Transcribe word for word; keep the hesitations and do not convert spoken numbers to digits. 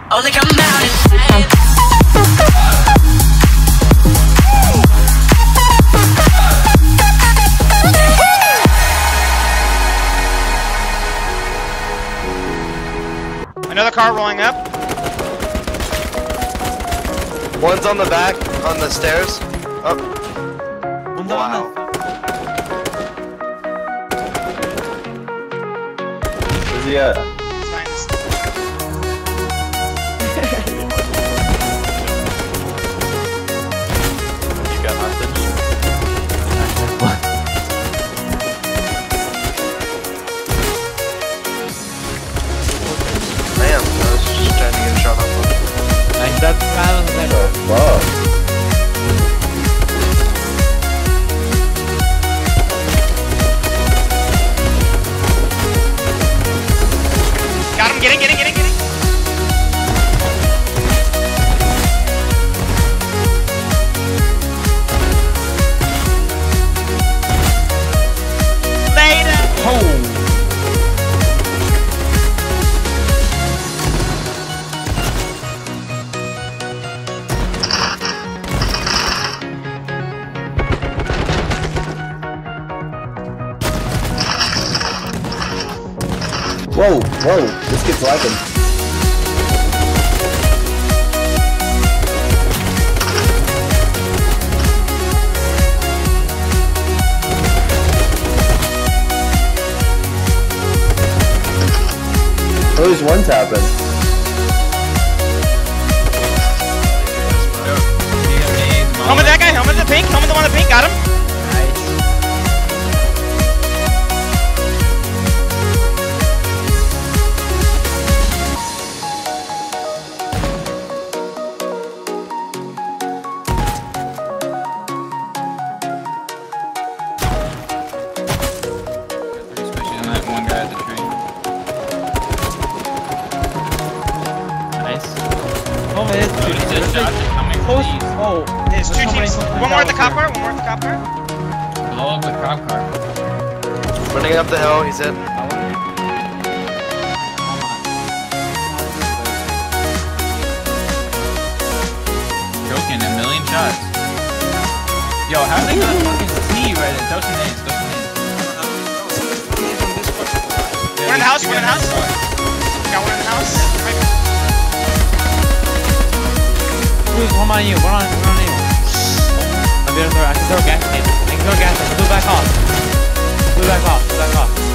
Only come out at night. Another car rolling up. One's on the back, on the stairs. Oh. Wow. Where's he at? It's fine. You got hostage? Damn, I was just trying to get a shot off of him. Nice, that's kind of the Fuck. Got him, get in, get in, get in, get in. Later. Oh. Whoa, whoa, this kid's lagging. Who's one tapping? Helmet that guy, helmet the pink, helmet the one in the pink, got him. One guy at the train. Nice. Oh, man, it's two teams. Close. Oh, There's two teams. One more at the cop car, one more at the cop car. Blow up the cop car. Running up the hill, he's in. Joking, a million shots. Yo, how they not fucking see right there? Throw some nades, throw some nades. One in the house, one in the house. Got one in the house. Who's one on you? One on, one on you. I'm gonna throw. I can throw gas. I can throw gas. Blew back off. Blew back off. Blew back off.